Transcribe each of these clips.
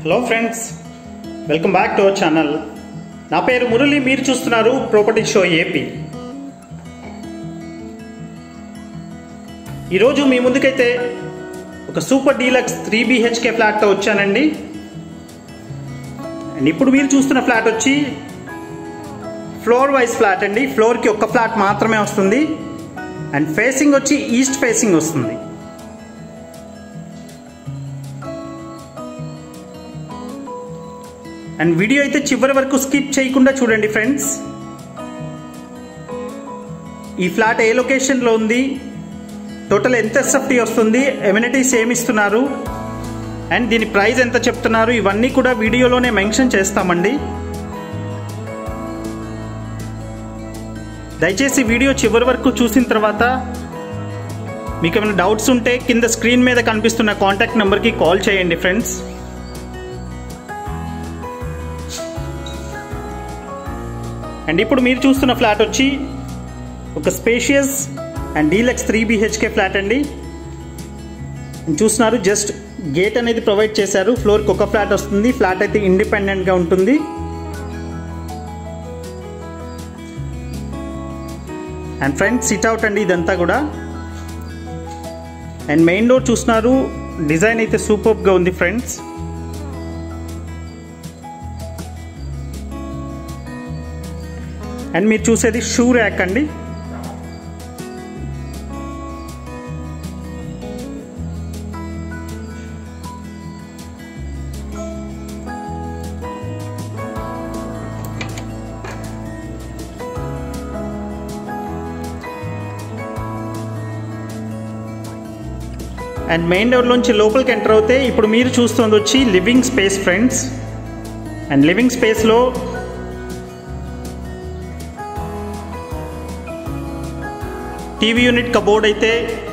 Hello friends, welcome back to our channel. నా పేరు మురళి, మీరు చూస్తున్నారు ప్రాపర్టీ షో ఏపీ. ఈరోజు మీ ముందుకైతే ఒక సూపర్ డీలక్స్ 3 BHK ఫ్లాట్తో వచ్చానండి. అండ్ ఇప్పుడు మీరు చూస్తున్న ఫ్లాట్ వచ్చి ఫ్లోర్ వైజ్ ఫ్లాట్ అండి. ఫ్లోర్కి ఒక్క ఫ్లాట్ మాత్రమే వస్తుంది అండ్ ఫేసింగ్ వచ్చి ఈస్ట్ ఫేసింగ్ వస్తుంది. అండ్ వీడియో అయితే చివరి వరకు స్కిప్ చేయకుండా చూడండి ఫ్రెండ్స్. ఈ ఫ్లాట్ ఏ లొకేషన్లో ఉంది, టోటల్ ఎంత ఎస్ఎఫ్టీ వస్తుంది, ఎమ్యూనిటీస్ ఏమి ఇస్తున్నారు అండ్ దీని ప్రైస్ ఎంత చెప్తున్నారు, ఇవన్నీ కూడా వీడియోలోనే మెన్షన్ చేస్తామండి. దయచేసి వీడియో చివరి వరకు చూసిన తర్వాత మీకు ఏమైనా డౌట్స్ ఉంటే కింద స్క్రీన్ మీద కనిపిస్తున్న కాంటాక్ట్ నెంబర్కి కాల్ చేయండి ఫ్రెండ్స్. అండ్ ఇప్పుడు మీరు చూస్తున్న ఫ్లాట్ వచ్చి ఒక spacious and deluxe 3 BHK flat అండి. చూస్తున్నారు, జస్ట్ గేట్ అనేది ప్రొవైడ్ చేశారు. ఫ్లోర్కి ఒక ఫ్లాట్ వస్తుంది. ఫ్లాట్ అయితే ఇండిపెండెంట్గా ఉంటుంది. అండ్ ఫ్రంట్ సిట్ అవుట్ అండి ఇదంతా కూడా. అండ్ మెయిన్ డోర్ చూస్తున్నారు, డిజైన్ అయితే సూపర్గా ఉంది ఫ్రెండ్స్. అండ్ మీరు చూసేది షూ ర్యాక్ అండి. అండ్ మెయిన్ డోర్లోంచి లోపలికి ఎంటర్ అవుతే ఇప్పుడు మీరు చూస్తుంది వచ్చి living space friends. And living స్పేస్లో టీవీ యూనిట్ కబోర్డ్ అయితే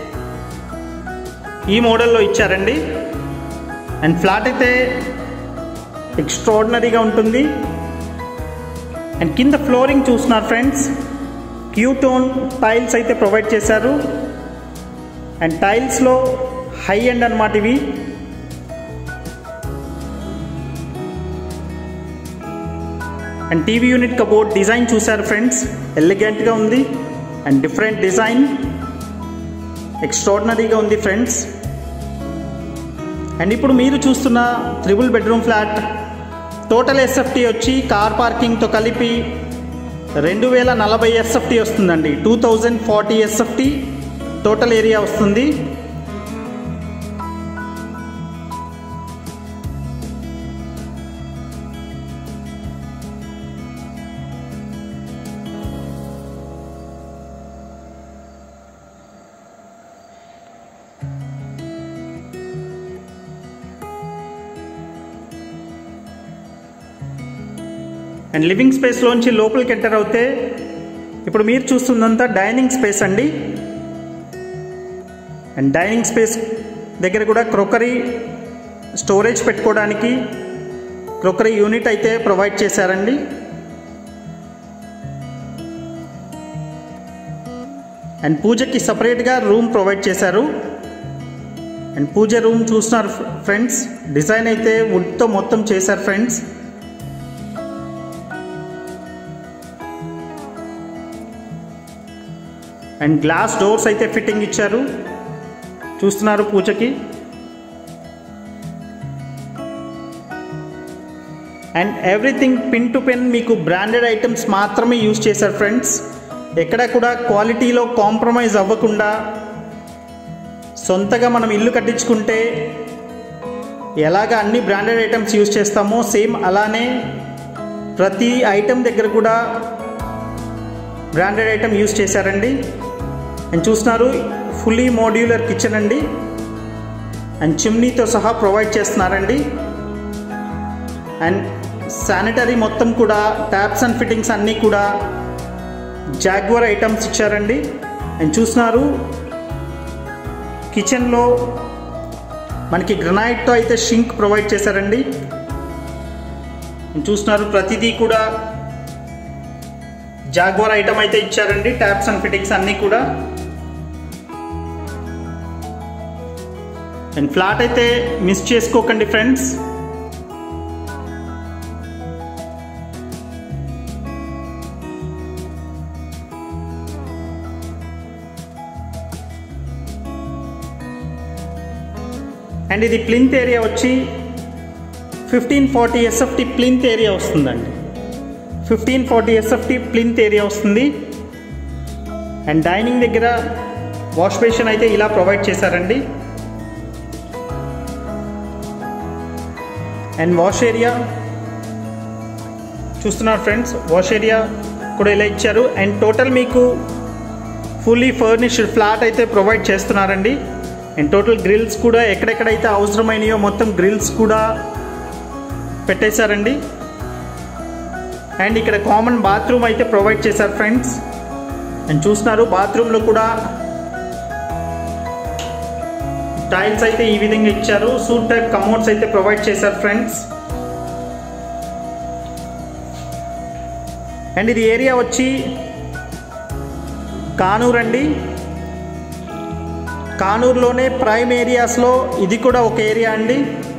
ఈ మోడల్లో ఇచ్చారండి. అండ్ ఫ్లాట్ అయితే ఎక్స్ట్రాడినరీగా ఉంటుంది. అండ్ కింద ఫ్లోరింగ్ చూస్తున్నారు ఫ్రెండ్స్, క్యూటోన్ టైల్స్ అయితే ప్రొవైడ్ చేశారు. అండ్ టైల్స్లో హై ఎండ్ అన్నమాట ఇవి. And TV unit cupboard design చూశారు ఫ్రెండ్స్, ఎలిగెంట్గా ఉంది అండ్ డిఫరెంట్ డిజైన్, ఎక్స్ట్రాడినరీగా ఉంది ఫ్రెండ్స్. అండ్ ఇప్పుడు మీరు చూస్తున్న 3 బెడ్రూమ్ ఫ్లాట్ టోటల్ ఎస్ఎఫ్టీ వచ్చి కార్ పార్కింగ్తో కలిపి 2040 ఎస్ఎఫ్టీ వస్తుందండి. 2040 ఎస్ఎఫ్టీ టోటల్ ఏరియా వస్తుంది. అండ్ లివింగ్ స్పేస్లోంచి లోపలికి ఎంటర్ అవుతే ఇప్పుడు మీరు చూస్తుందంతా డైనింగ్ స్పేస్ అండి. అండ్ డైనింగ్ స్పేస్ దగ్గర కూడా క్రోకరీ స్టోరేజ్ పెట్టుకోవడానికి క్రోకరీ యూనిట్ అయితే ప్రొవైడ్ చేశారండి. అండ్ పూజకి సపరేట్గా రూమ్ ప్రొవైడ్ చేశారు. అండ్ పూజ రూమ్ చూస్తున్నారు ఫ్రెండ్స్, డిజైన్ అయితే వుడ్తో మొత్తం చేశారు ఫ్రెండ్స్. అండ్ గ్లాస్ డోర్స్ అయితే ఫిట్టింగ్ ఇచ్చారు, చూస్తున్నారు పూజకి. And everything pin to pin మీకు బ్రాండెడ్ ఐటమ్స్ మాత్రమే యూజ్ చేశారు ఫ్రెండ్స్. ఎక్కడ కూడా క్వాలిటీలో కాంప్రమైజ్ అవ్వకుండా సొంతగా మనం ఇల్లు కట్టించుకుంటే ఎలాగ అన్ని బ్రాండెడ్ ఐటమ్స్ యూజ్ చేస్తామో సేమ్ అలానే ప్రతి ఐటమ్ దగ్గర కూడా బ్రాండెడ్ ఐటమ్ యూజ్ చేశారండి. అండ్ చూస్తున్నారు, ఫుల్లీ మోడ్యులర్ కిచెన్ అండి. అండ్ చిమ్నీతో సహా ప్రొవైడ్ చేస్తున్నారండి. అండ్ శానిటరీ మొత్తం కూడా ట్యాప్స్ అండ్ ఫిట్టింగ్స్ అన్నీ కూడా జాగ్వర్ ఐటమ్స్ ఇచ్చారండి. అండ్ చూస్తున్నారు, కిచెన్లో మనకి గ్రనైట్తో అయితే షింక్ ప్రొవైడ్ చేశారండి. చూస్తున్నారు, ప్రతిదీ కూడా జాగ్వర్ ఐటమ్ అయితే ఇచ్చారండి. ట్యాప్స్ అండ్ ఫిట్టింగ్స్ అన్నీ కూడా. అండ్ ఫ్లాట్ అయితే మిస్ చేసుకోకండి ఫ్రెండ్స్. అండ్ ఇది ప్లింత్ ఏరియా వచ్చి 1540 SFT ప్లింత్ ఏరియా వస్తుందండి. 1540 SFT ప్లింత్ ఏరియా వస్తుంది. అండ్ డైనింగ్ దగ్గర వాష్ బేసిన్ అయితే ఇలా ప్రొవైడ్ చేశారండి. అండ్ వాష్ ఏరియా చూస్తున్నారు ఫ్రెండ్స్, వాష్ ఏరియా కూడా ఇలా ఇచ్చారు. అండ్ టోటల్ మీకు ఫుల్లీ ఫర్నిష్డ్ ఫ్లాట్ అయితే ప్రొవైడ్ చేస్తున్నారండి. అండ్ టోటల్ గ్రిల్స్ కూడా ఎక్కడెక్కడైతే అవసరమైనయో మొత్తం గ్రిల్స్ కూడా పెట్టేశారండి. అండ్ ఇక్కడ కామన్ బాత్రూమ్ అయితే ప్రొవైడ్ చేశారు ఫ్రెండ్స్. అండ్ చూస్తున్నారు బాత్రూంలో కూడా టైల్స్ అయితే ఈ విధంగా ఇచ్చారు. సూట్ టైప్ కమోడ్స్ అయితే ప్రొవైడ్ చేశారు ఫ్రెండ్స్. అండ్ ఇది ఏరియా వచ్చి కానూర్ అండి. కానూరులోనే ప్రైమ్ ఏరియాస్లో ఇది కూడా ఒక ఏరియా అండి.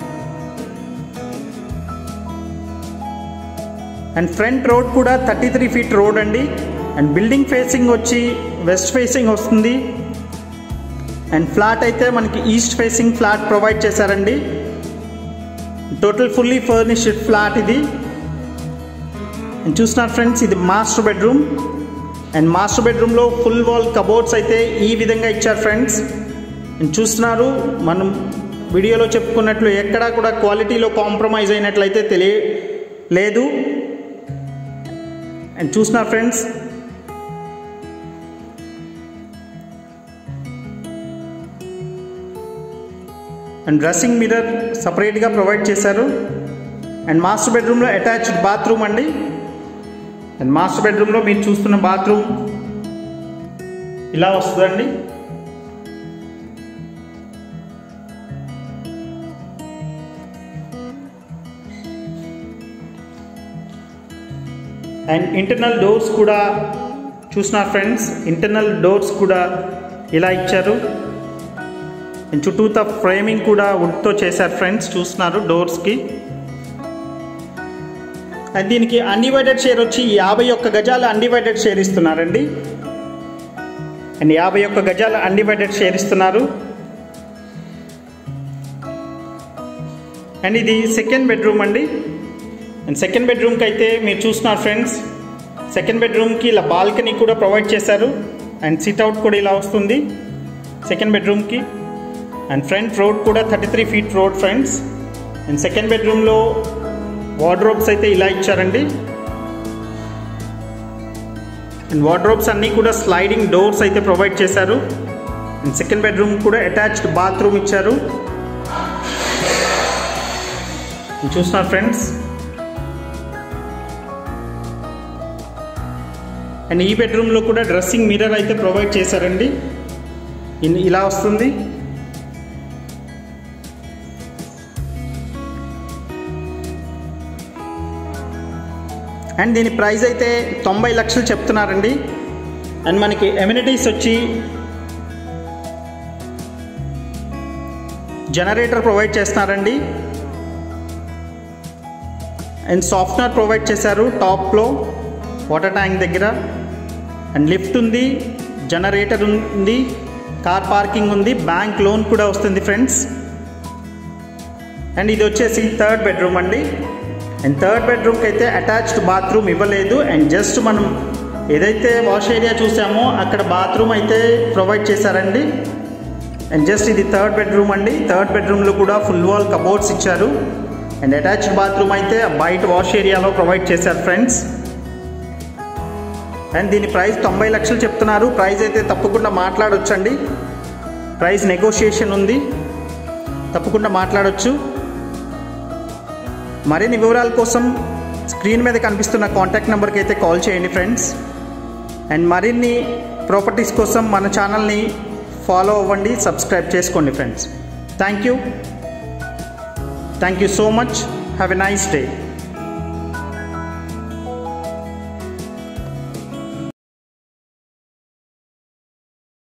అండ్ ఫ్రంట్ రోడ్ కూడా 33 feet రోడ్ అండి. అండ్ బిల్డింగ్ ఫేసింగ్ వచ్చి వెస్ట్ ఫేసింగ్ వస్తుంది. అండ్ ఫ్లాట్ అయితే మనకి ఈస్ట్ ఫేసింగ్ ఫ్లాట్ ప్రొవైడ్ చేశారండి. టోటల్ ఫుల్లీ ఫర్నిష్డ్ ఫ్లాట్ ఇది. అండ్ చూస్తున్నారు ఫ్రెండ్స్, ఇది మాస్టర్ బెడ్రూమ్. అండ్ మాస్టర్ బెడ్రూమ్లో ఫుల్ వాల్ కబోర్డ్స్ అయితే ఈ విధంగా ఇచ్చారు ఫ్రెండ్స్. అండ్ చూస్తున్నారు, మనం వీడియోలో చెప్పుకున్నట్లు ఎక్కడా కూడా క్వాలిటీలో కాంప్రమైజ్ అయినట్లయితే లేదు. అండ్ చూస్తున్నారు ఫ్రెండ్స్, అండ్ డ్రెస్సింగ్ మిర్రర్ సపరేట్గా ప్రొవైడ్ చేశారు. అండ్ మాస్టర్ బెడ్రూమ్లో అటాచ్డ్ బాత్రూమ్ అండి. అండ్ మాస్టర్ బెడ్రూమ్లో మీరు చూస్తున్న బాత్రూమ్ ఇలా వస్తుందండి. అండ్ ఇంటర్నల్ డోర్స్ కూడా చూస్తున్నారు ఫ్రెండ్స్, ఇంటర్నల్ డోర్స్ కూడా ఇలా ఇచ్చారు. అండ్ చుట్టూతా ఫ్రేమింగ్ కూడా వుడ్తో చేశారు ఫ్రెండ్స్, చూస్తున్నారు డోర్స్కి. అండ్ దీనికి అన్డివైడెడ్ షేర్ వచ్చి 51 గజాల అన్డివైడెడ్ షేర్ ఇస్తున్నారండి. అండ్ 51 గజాల అన్డివైడెడ్ షేర్ ఇస్తున్నారు. అండ్ ఇది సెకండ్ బెడ్రూమ్ అండి. అండ్ సెకండ్ బెడ్రూమ్కి అయితే మీరు చూస్తున్నారు ఫ్రెండ్స్, సెకండ్ బెడ్రూమ్కి ఇలా బాల్కనీ కూడా ప్రొవైడ్ చేశారు. అండ్ సిట్అవుట్ కూడా ఇలా వస్తుంది సెకండ్ బెడ్రూమ్కి. అండ్ ఫ్రంట్ రోడ్ కూడా 33 feet road friends. And second బెడ్రూమ్లో వార్డ్రోబ్స్ అయితే ఇలా ఇచ్చారండి. అండ్ వార్డ్రోబ్స్ అన్నీ కూడా స్లైడింగ్ డోర్స్ అయితే ప్రొవైడ్ చేశారు. అండ్ సెకండ్ బెడ్రూమ్ కూడా అటాచ్డ్ బాత్రూమ్ ఇచ్చారు. చూస్తున్నారు ఫ్రెండ్స్, అండ్ ఈ బెడ్రూమ్లో కూడా డ్రెస్సింగ్ మిర్రర్ అయితే ప్రొవైడ్ చేశారండి. ఇలా వస్తుంది. అండ్ దీని ప్రైస్ అయితే 90 లక్షలు చెప్తున్నారండి. అండ్ మనకి ఎమ్యూనిటీస్ వచ్చి జనరేటర్ ప్రొవైడ్ చేస్తున్నారండి. అండ్ సాఫ్ట్వేర్ ప్రొవైడ్ చేశారు టాప్లో వాటర్ ట్యాంక్ దగ్గర. అండ్ లిఫ్ట్ ఉంది, జనరేటర్ ఉంది, కార్ పార్కింగ్ ఉంది, బ్యాంక్ లోన్ కూడా వస్తుంది ఫ్రెండ్స్. అండ్ ఇది వచ్చేసి థర్డ్ బెడ్రూమ్ అండి. అండ్ థర్డ్ బెడ్రూమ్కి అయితే అటాచ్డ్ బాత్రూమ్ ఇవ్వలేదు. అండ్ జస్ట్ మనం ఏదైతే వాష్ ఏరియా చూసామో అక్కడ బాత్రూమ్ అయితే ప్రొవైడ్ చేశారండి. అండ్ జస్ట్ ఇది థర్డ్ బెడ్రూమ్ అండి. థర్డ్ బెడ్రూమ్లో కూడా ఫుల్ వాల్ కబోర్డ్స్ ఇచ్చారు. అండ్ అటాచ్డ్ బాత్రూమ్ అయితే బయట వాష్ ఏరియాలో ప్రొవైడ్ చేశారు ఫ్రెండ్స్. అండ్ దీని ప్రైస్ 90 లక్షలు చెప్తున్నారు. ప్రైస్ అయితే తప్పకుండా మాట్లాడొచ్చండి. ప్రైస్ నెగోషియేషన్ ఉంది, తప్పకుండా మాట్లాడొచ్చు. మరిన్ని వివరాల కోసం స్క్రీన్ మీద కనిపిస్తున్న కాంటాక్ట్ నెంబర్కి అయితే కాల్ చేయండి ఫ్రెండ్స్. అండ్ మరిన్ని ప్రాపర్టీస్ కోసం మన ఛానల్ని ఫాలో అవ్వండి, సబ్స్క్రైబ్ చేసుకోండి friends. Thank you so much. Have a nice day.